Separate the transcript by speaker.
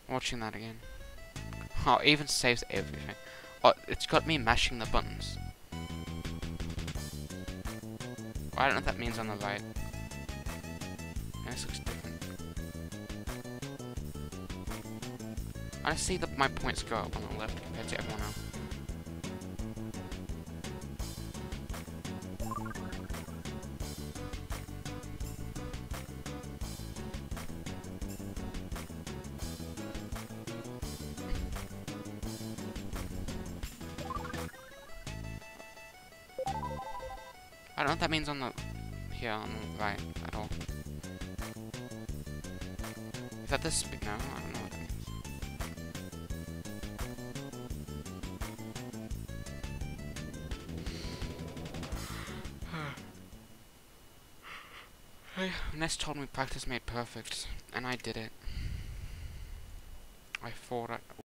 Speaker 1: Watching that again. Oh, it even saves everything. Oh, it's got me mashing the buttons. I don't know what that means on the right. This looks different. I see that my points go up on the left compared to everyone else. I don't know what that means on the here on the right at all. Is that the speed? No, I don't know what that means. Ness told me practice made perfect, and I did it. I fought it.